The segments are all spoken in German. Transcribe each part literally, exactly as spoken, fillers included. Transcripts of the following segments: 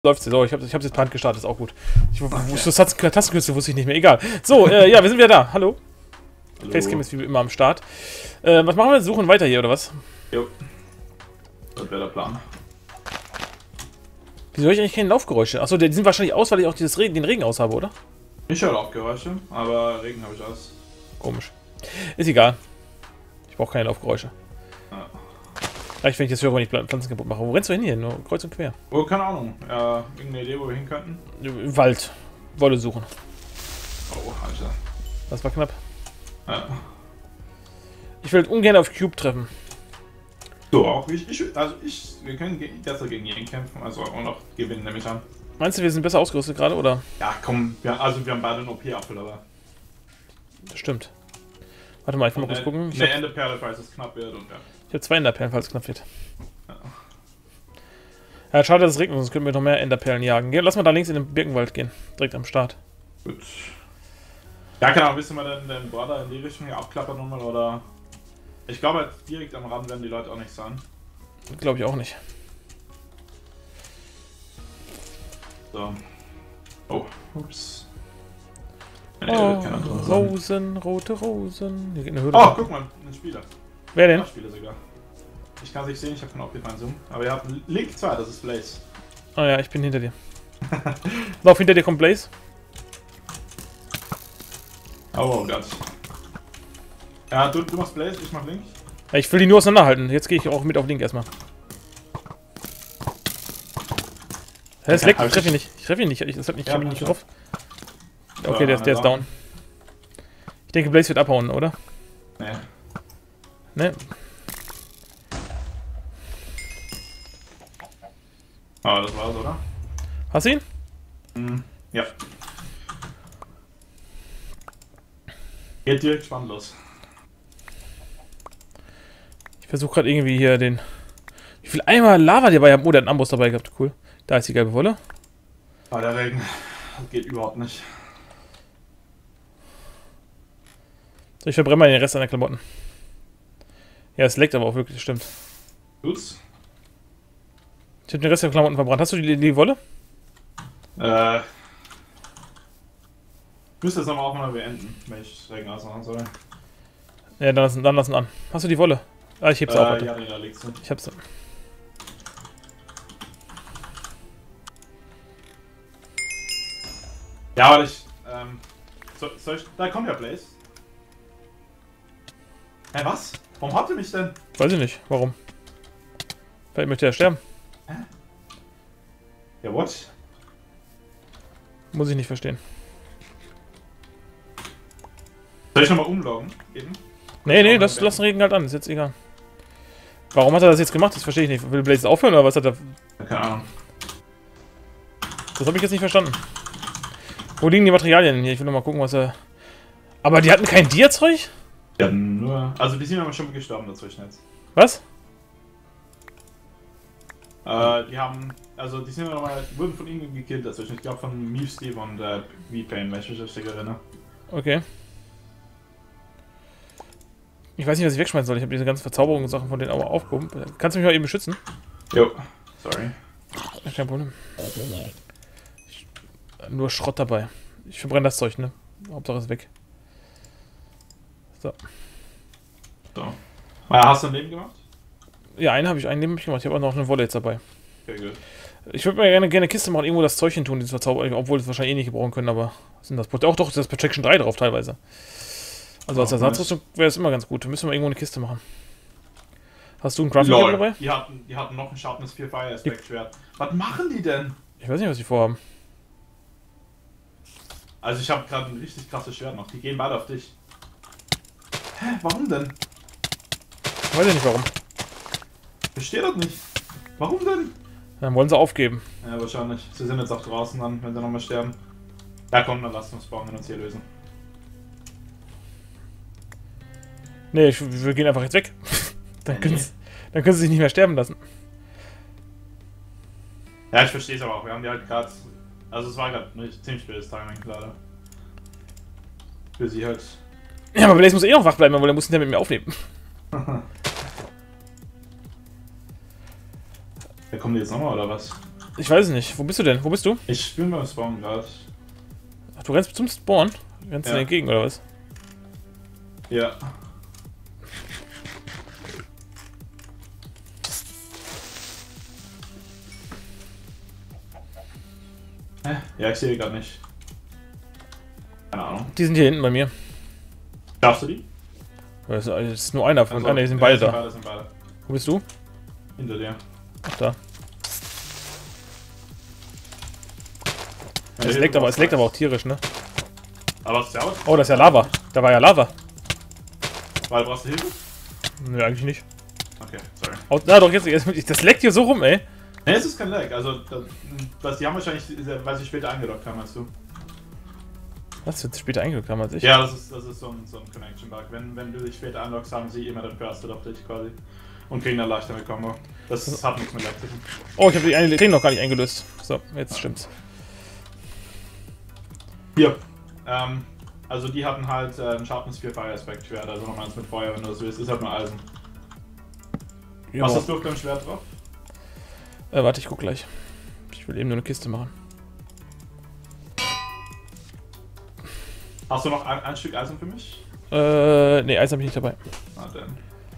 Läuft so, ich habe ich hab's jetzt per Hand gestartet, ist auch gut. Ich okay. wusste, das Tastenkürzel wusste ich nicht mehr, egal. So, äh, ja, wir sind wieder da. Hallo. Hallo. Facecam ist wie immer am Start. Äh, was machen wir? Suchen weiter hier, oder was? Jo. Das wäre der Plan. Wieso höre ich eigentlich keine Laufgeräusche? Achso, die sind wahrscheinlich aus, weil ich auch dieses Regen, den Regen aus habe, oder? Ich höre Laufgeräusche, aber Regen habe ich aus. Komisch. Ist egal. Ich brauche keine Laufgeräusche. Ja. Reicht, wenn ich das höre, wenn ich Pflanzen kaputt mache. Wo rennst du hin hier? Nur kreuz und quer. Oh, keine Ahnung. Ja, irgendeine Idee, wo wir hin könnten? Im Wald. Wolle suchen. Oh, Alter. Das war knapp. Ja. Ich will ungern auf Cube treffen. Du auch? Ich, ich, also ich, wir können besser gegen ihn kämpfen, also auch noch gewinnen, nehme ich an. Meinst du, wir sind besser ausgerüstet gerade, oder? Ja, komm, wir, also wir haben beide einen O P-Apfel, aber... Das stimmt. Warte mal, ich will mal kurz gucken. Ich eine Enderperle, falls es knapp wird und ja. Ich habe zwei Enderperlen, falls es knapp wird. Ja. Ja, schade, dass es regnet, sonst könnten wir noch mehr Enderperlen jagen. Lass mal da links in den Birkenwald gehen. Direkt am Start. Gut. Ja, genau, wissen wir denn den Border in die Richtung hier abklappern nochmal, oder? Ich glaube, direkt am Rand werden die Leute auch nicht sein. Glaube ich auch nicht. So. Oh, ups. Oh, Rosen, rote Rosen. Hier geht eine Hürde. Oh, guck mal, ein Spieler. Wer denn? Ja, Spieler sogar. Ich kann es nicht sehen, ich habe keinen optimalen Zoom. Aber ihr habt Link zwei, das ist Blaze. Ah ja, ich bin hinter dir. Lauf, hinter dir kommt Blaze. Oh, oh Gott. Ja, du, du machst Blaze, ich mach Link. Ja, ich will die nur auseinanderhalten. Jetzt gehe ich auch mit auf Link erstmal. Hä, es leckt, ich treffe ihn nicht. Ich treffe ihn nicht. Ich, das hat nicht, ich ja, hab ihn nicht getroffen. Okay, der ist, der ist down. Ich denke, Blaze wird abhauen, oder? Nee. Ne? Ah, das war's, oder? Hast du ihn? Mhm. Ja. Geht direkt spannend los. Ich versuche gerade irgendwie hier den... Wie viel Eimer Lava die dabei haben? Oh, der hat einen Amboss dabei gehabt. Cool. Da ist die gelbe Wolle. Ah, der Regen. Das geht überhaupt nicht. So, ich verbrenne mal den Rest an der Klamotten. Ja, es leckt aber auch wirklich, stimmt. Tut's? Ich habe den Rest der Klamotten verbrannt. Hast du die, die Wolle? Äh... Ich müsste es nochmal auch mal beenden, wenn ich Regen ausmachen soll. Ja, dann lassen, dann lassen an. Hast du die Wolle? Ah, ich heb's äh, auf. Warte. Ja, nee, da liegst du. Ich hab's. Ja, aber ich... Ähm... Soll, soll ich... Da kommt ja Blaze. Hä, hey, was? Warum habt ihr mich denn? Weiß ich nicht. Warum? Vielleicht möchte er sterben. Hä? Ja, what? Muss ich nicht verstehen. Soll ich nochmal umloggen? Eben? Nee, nee, lass, lass den Regen halt an. Ist jetzt egal. Warum hat er das jetzt gemacht? Das verstehe ich nicht. Will Blaze aufhören oder was hat er... Keine Ahnung. Das habe ich jetzt nicht verstanden. Wo liegen die Materialien hier? Ich will noch mal gucken, was er... Aber die hatten kein Dia-Zeug? Die hatten nur... Also die sind aber schon gestorben dazwischen jetzt. Was? Äh, die haben... Also die sind nochmal... Wurden von ihnen gekillt dazwischen. Ich glaube von Meave Steve und äh, V-Pain, wenn ich mich richtig erinnere. Okay. Ich weiß nicht, was ich wegschmeißen soll. Ich habe diese ganzen Verzauberungssachen von denen aber aufgehoben. Kannst du mich mal eben beschützen? Jo. Sorry. Ja, kein Problem. Ich, nur Schrott dabei. Ich verbrenne das Zeug, ne? Hauptsache ist weg. So. So. Ah, hast du ein Leben gemacht? Ja, einen habe ich, einen Leben hab ich gemacht. Ich habe auch noch eine Wolle jetzt dabei. Okay, gut. Ich würde mir gerne, gerne eine Kiste machen, irgendwo das Zeug hin tun, dieses Verzauber, obwohl wir es wahrscheinlich eh nicht gebrauchen können, aber was sind das? Auch doch, das ist Protection drei drauf teilweise. Also als Ersatzrüstung wäre es immer ganz gut. Müssen wir irgendwo eine Kiste machen. Hast du ein Crafting Table dabei? Die hatten, die hatten noch ein Sharpness vier Fire Aspect Schwert. Was machen die denn? Ich weiß nicht, was die vorhaben. Also ich habe gerade ein richtig krasses Schwert noch. Die gehen beide auf dich. Hä? Warum denn? Weiß ich nicht warum. Verstehe das nicht. Warum denn? Dann wollen sie aufgeben. Ja, wahrscheinlich. Sie sind jetzt auch draußen dann, wenn sie nochmal sterben. Ja komm, dann lasst uns brauchen wir uns hier lösen. Nee, ich, wir gehen einfach jetzt weg. dann, können sie, dann können sie sich nicht mehr sterben lassen. Ja, ich verstehe es aber auch. Wir haben die halt gerade... Also es war gerade ein ziemlich spätes Timing, gerade. Für sie halt. Ja, aber Blaze muss eh noch wach bleiben, weil er muss hinterher mit mir aufnehmen. Ja, kommen die jetzt nochmal oder was? Ich weiß es nicht. Wo bist du denn? Wo bist du? Ich bin beim Spawn gerade. Ach, du rennst zum Spawn? Rennst du Ja. dir entgegen, oder was? Ja. Hä? Ja, ich sehe gerade nicht. Keine Ahnung. Die sind hier hinten bei mir. Schaffst du die? Das ist, das ist nur einer von. Also, Ah, ne, die sind ja, beide sind da. beide, sind beide. Wo bist du? Hinter dir. Ach, da. Ja, Es leckt aber, es leckt aber auch tierisch, ne? Aber servus. Oh, das ist ja Lava. Da war ja Lava. Weil brauchst du Hilfe? Ne, eigentlich nicht. Okay, sorry. Oh, na doch, jetzt, jetzt. Das leckt hier so rum, ey. Ne, es ist kein Lag. Also, das, was die haben wahrscheinlich, weil sie später eingeloggt haben, meinst du? Was wird später eingeloggt haben als ich? Ja, das ist, das ist so ein, so ein Connection-Bug. Wenn, wenn du dich später einloggst, haben sie immer den First auf dich quasi. Und kriegen dann leichter eine Combo. Das Also hat nichts mit Lag zu tun. Oh, ich habe die eine Ding noch gar nicht eingelöst. So, jetzt stimmt's. Hier. Ähm, also die hatten halt äh, ein Sharpness vier Fire Aspect Schwert, also noch eins mit Feuer, wenn du das willst. Ist halt nur Eisen. Ja. Was hast du auf deinem Schwert drauf? Äh, warte, ich guck gleich. Ich will eben nur eine Kiste machen. Hast du noch ein, ein Stück Eisen für mich? Äh, ne, Eis habe ich nicht dabei. Na dann.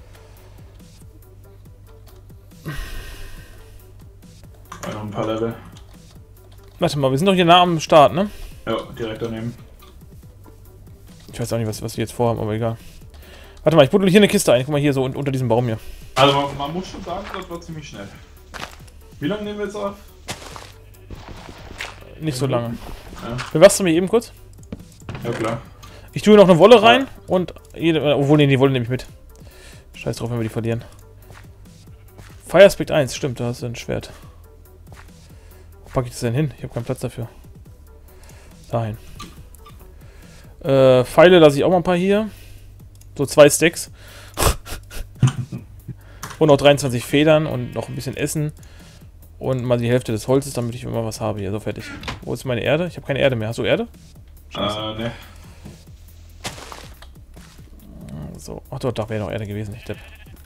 Noch ein paar Level. Warte mal, wir sind doch hier nah am Start, ne? Ja, direkt daneben. Ich weiß auch nicht, was, was wir jetzt vorhaben, aber egal. Warte mal, ich buddel hier eine Kiste ein. Guck mal hier so un unter diesem Baum hier. Also man, man muss schon sagen, das war ziemlich schnell. Wie lange nehmen wir jetzt auf? Nicht so lange. Ja, Bewachst du mich eben kurz? ja klar. Ich tue noch eine Wolle rein und jede. Äh, obwohl, nee, die Wolle nehme ich mit. Scheiß drauf, wenn wir die verlieren. Fire Aspect eins, stimmt, da hast du ein Schwert. Wo packe ich das denn hin? Ich habe keinen Platz dafür. Dahin. Äh, Pfeile lasse ich auch mal ein paar hier. So zwei Stacks. Und noch dreiundzwanzig Federn und noch ein bisschen Essen. Und mal die Hälfte des Holzes, damit ich immer was habe hier. So, fertig. Wo ist meine Erde? Ich habe keine Erde mehr. Hast du Erde? Scheiße. Äh, ne. So. Ach doch, da wäre noch Erde gewesen, ich depp.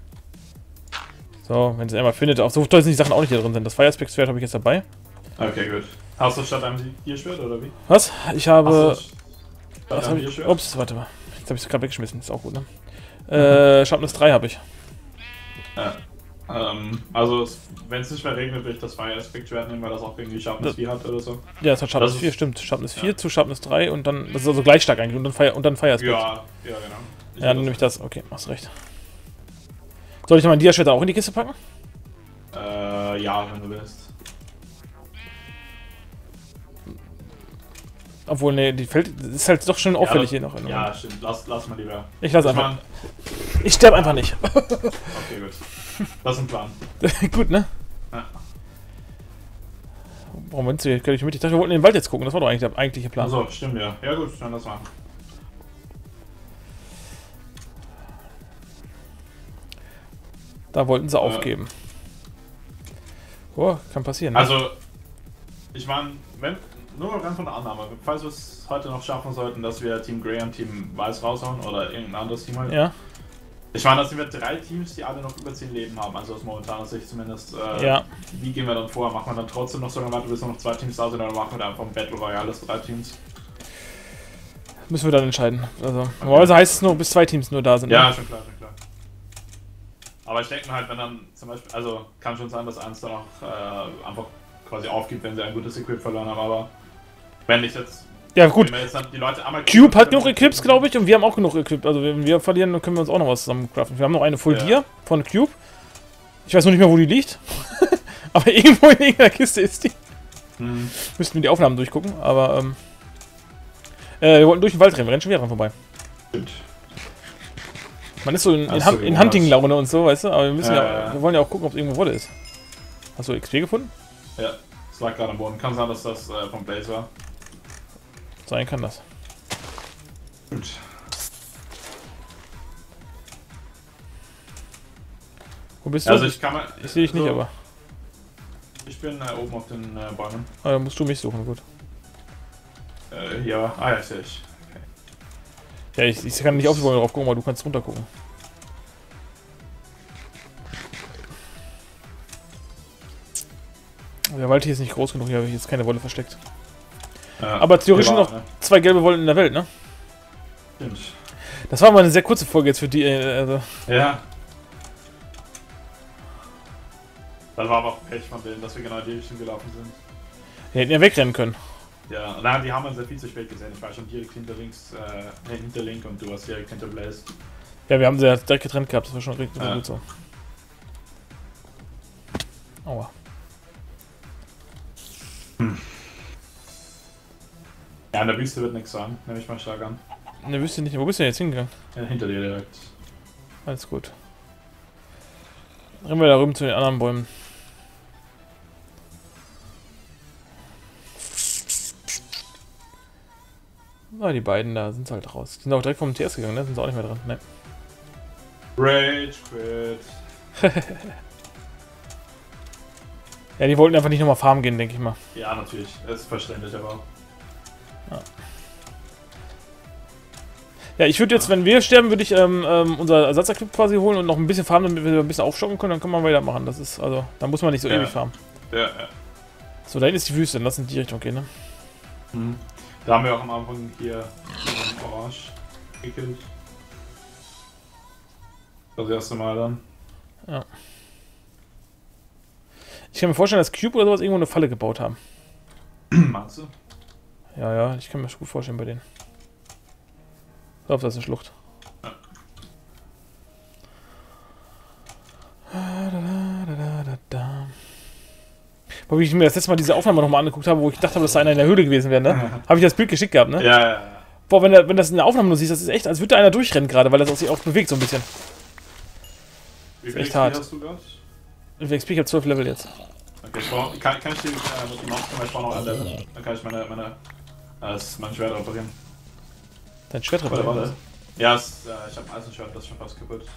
So, wenn es einmal findet. Auch so toll sind die Sachen auch nicht hier drin sind. Das Fire Aspect Schwert habe ich jetzt dabei. Okay, gut. Hast du statt einem Tierschwert oder wie? Was? Ich habe. Hast du statt Was einem hab ich? Tierschwert? Ups, warte mal. Jetzt habe ich es gerade weggeschmissen. Ist auch gut, ne? Äh, Sharpness drei habe ich. Ja. Ähm, also, wenn es nicht mehr regnet, will ich das Fire Aspect Schwert nehmen, weil das auch irgendwie Sharpness Das- vier hat oder so. Ja, das hat Sharpness Das ist- vier, stimmt. Sharpness vier ja. zu Sharpness drei und dann. Das ist also gleich stark eigentlich. Und dann Fire, und dann Fire Aspect. Ja, ja, genau. Ich Ja, dann will nehme ich das. Okay, hast recht. Soll ich noch mein Dia-Schwert auch in die Kiste packen? Äh, ja, wenn du willst. Obwohl, ne, die fällt. Das ist halt doch schon auffällig ja, hier noch. Ja, stimmt. Lass, lass mal lieber. Ich lasse Ich einfach. mein, Ich sterbe einfach nicht. okay, gut. Das ist ein Plan. Gut, ne? Ja. Warum willst du hier gleich mit? Ich dachte, wir wollten in den Wald jetzt gucken. Das war doch eigentlich der eigentliche Plan. Achso, stimmt ja. Ja gut, dann lass mal. Da wollten sie Äh. aufgeben. Oh, kann passieren. Ne? Also, ich meine, wenn, nur mal rein von der Annahme, falls wir es heute noch schaffen sollten, dass wir Team Grey und Team Weiß raushauen oder irgendein anderes Team halt. Ja, Ich meine, das sind wir drei Teams, die alle noch über zehn Leben haben, also aus momentaner Sicht zumindest. Äh, ja. Wie gehen wir dann vor? Machen wir dann trotzdem noch so lange weiter, bis nur noch zwei Teams da sind, oder machen wir dann einfach ein Battle Royale, alles drei Teams? Müssen wir dann entscheiden. Also, normalerweise heißt es nur, bis zwei Teams nur da sind. Ja, Ne? schon klar, schon klar. Aber ich denke mir halt, wenn dann zum Beispiel, also kann schon sein, dass eins dann auch äh, einfach quasi aufgibt, wenn sie ein gutes Equip verloren haben, aber wenn ich jetzt, Ja, gut. wenn wir jetzt dann die Leute einmal Cube hat genug Equips, glaube ich, und wir haben auch genug Equip. Also, wenn wir verlieren, dann können wir uns auch noch was zusammen craften. Wir haben noch eine Full Ja. Gear von Cube. Ich weiß noch nicht mehr, wo die liegt. Aber irgendwo in irgendeiner Kiste ist die. Hm. Müssten wir die Aufnahmen durchgucken, aber, ähm. Äh, wir wollten durch den Wald rennen, wir rennen schon wieder dran vorbei. Stimmt. Man ist so in, in, Ach so, Hun- in ja, Hunting-Laune und so, weißt du? Aber wir müssen Ja, ja, ja, ja. wir wollen ja auch gucken, ob es irgendwo Wolle ist. Hast du X P gefunden? Ja, es lag gerade am Boden. Kann sein, dass das äh, vom Blaze war. Sein kann das. Gut. Wo bist du? Also ich kann mal. ich sehe dich nicht, so, aber. Ich bin äh, oben auf den äh, Bäumen. Ah, dann musst du mich suchen, gut. Äh, hier. Ah ja, sehe ich. Ja, ich, ich kann nicht auf die Bäume drauf gucken, aber du kannst runter gucken. Der Wald hier ist nicht groß genug, hier habe ich jetzt keine Wolle versteckt. Ja, aber theoretisch war, noch ne? zwei gelbe Wollen in der Welt, ne? Stimmt. Das war mal eine sehr kurze Folge jetzt für die, äh, also. Ja. Das war aber auch Pech von denen, dass wir genau in die Richtung gelaufen sind. Die hätten ja wegrennen können. Ja, na, die haben uns ja viel zu spät gesehen. Ich war schon direkt hinter links, äh, hinter Link und du warst direkt hinter Blaze. Ja, wir haben sie ja direkt getrennt gehabt, das war schon richtig ja. gut so. Aua. Hm. Ja, in der Wüste wird nichts sein, nehme ich mal stark an. In der Wüste nicht. Wo bist du denn jetzt hingegangen? Ja, hinter dir direkt. Alles gut. Rennen wir da rüben zu den anderen Bäumen. Na, die beiden da sind halt raus. Die sind auch direkt vom T S gegangen, ne? Sind sie auch nicht mehr dran. Ne. Rage quit. Ja, die wollten einfach nicht nochmal farmen gehen, denke ich mal. Ja, natürlich. Das ist verständlich, aber auch. Ja. Ja, ich würde jetzt, wenn wir sterben, würde ich ähm, ähm, unser Ersatzequip quasi holen und noch ein bisschen farmen, damit wir ein bisschen aufstocken können, dann können wir weitermachen. Das ist, also, da muss man nicht so ja. ewig farmen. Ja, ja. So, da hinten ist die Wüste, dann lass in die Richtung gehen, ne? Mhm. Da haben wir auch am Anfang hier Orange gekillt. Das erste Mal dann. Ja. Ich kann mir vorstellen, dass Cube oder sowas irgendwo eine Falle gebaut haben. Meinst du? Ja, ja, ich kann mir das gut vorstellen bei denen. Ich glaube, das ist eine Schlucht. Ja. Aber wie ich mir das letzte Mal diese Aufnahme nochmal angeguckt habe, wo ich gedacht habe, dass da einer in der Höhle gewesen wäre, ne? Habe ich das Bild geschickt gehabt, ne? Ja, ja, ja. Boah, wenn, da, wenn das in der Aufnahme nur siehst, das ist echt, als würde da einer durchrennen gerade, weil das auch sich auch bewegt so ein bisschen. Wie viel echt X P hart. hast du gehabt? Wie X P, ich habe zwölf Level jetzt. Okay, ich brauch, kann, kann ich dir äh, mit dem Maus ich brauche noch ein Level. Dann kann ich meine, meine, äh, mein Schwert reparieren. Dein Schwert Warte, reparieren? warte. Ja, es, äh, ich habe ein Eisenschwert, das ist schon fast kaputt.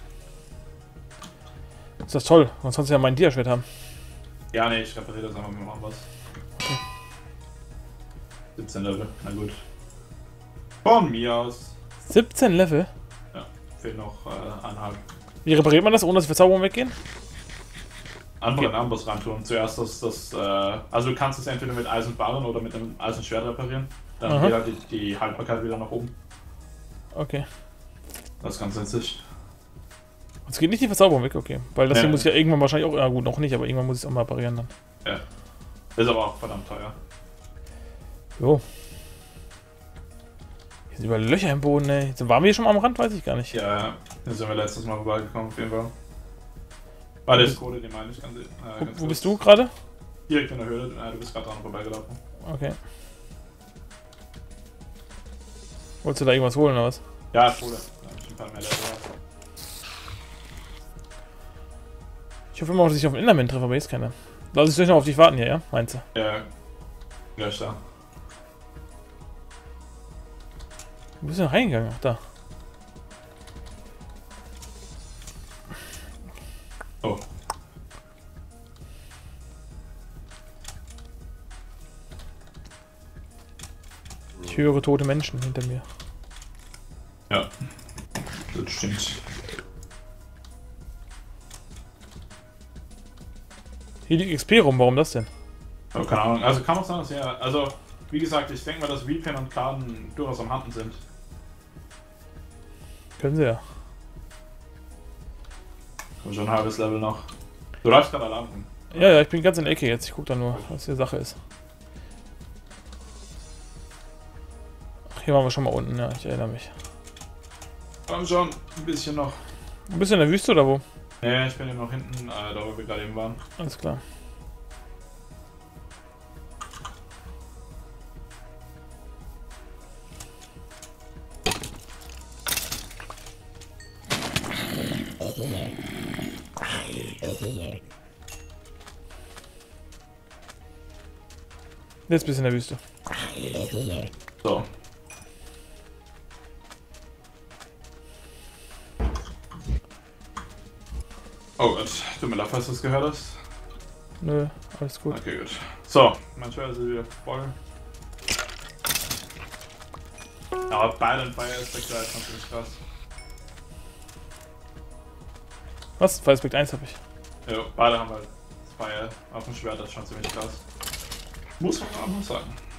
Ist das toll, sonst kannst du ja mein Dia-Schwert haben. Ja, nee, ich repariere das einfach, wir machen was. Okay. siebzehn Level, na gut. Von mir aus. siebzehn Level? Ja, fehlt noch äh, eineinhalb. Wie repariert man das, ohne dass die Verzauberungen weggehen? Einfach Okay. den Amboss reintun. Zuerst das, das äh, also du kannst es entweder mit Eisenbarren oder mit einem Eisenschwert reparieren. Dann Aha. geht halt die, die Haltbarkeit wieder nach oben. Okay. Das ist ganz nützlich. Jetzt geht nicht die Verzauberung weg, okay. Weil das Ja. hier muss ich ja irgendwann wahrscheinlich auch, ja gut, noch nicht, aber irgendwann muss ich es auch mal reparieren dann. Ja. Ist aber auch verdammt teuer. Jo. Hier sind überall Löcher im Boden, ey. So, waren wir hier schon mal am Rand? Weiß ich gar nicht. Ja, da sind wir letztes Mal vorbeigekommen auf jeden Fall. War der Code, den meine ich ganz, äh, Wo, ganz wo bist kurz. du gerade? Direkt in der Höhle, äh, du bist gerade dran vorbeigelaufen. Okay. Wolltest du da irgendwas holen oder was? Ja, Code. Da hab ich ein paar mehr Level. Ich hoffe immer, dass ich auf den Enderman treffe, aber jetzt keiner. Lass ich durch noch auf dich warten hier, ja? Meinst du? Ja, gleich da. Wo bist du denn reingegangen? Ach, da. Oh. Ich höre tote Menschen hinter mir. Ja, das stimmt. Hier liegt X P rum, warum das denn? Aber keine Ahnung, also kann auch sein, dass ja, also wie gesagt, ich denke mal, dass Repan und Karten durchaus am Handen sind. Können sie ja. Kommt schon ein halbes Level noch. Du läufst gerade allein rum. Ja, ja, ich bin ganz in der Ecke jetzt. Ich guck da nur, was hier Sache ist. Ach, hier waren wir schon mal unten, ja, ich erinnere mich. Komm schon, ein bisschen noch. Ein bisschen in der Wüste oder wo? Nee, ich bin eben noch hinten, äh, da wo wir gerade eben waren. Alles klar. Jetzt bist du in der Wüste. So. Oh Gott, tut mir leid, falls du es gehört hast. Nö, alles gut. Okay, gut. So, mein Schwert ist wieder voll. Aber beide in Fire Aspect da ist natürlich krass. Was? Fire Aspect eins hab ich. Ja, beide haben halt Fire auf dem Schwert, das ist schon ziemlich krass. Muss man aber sagen.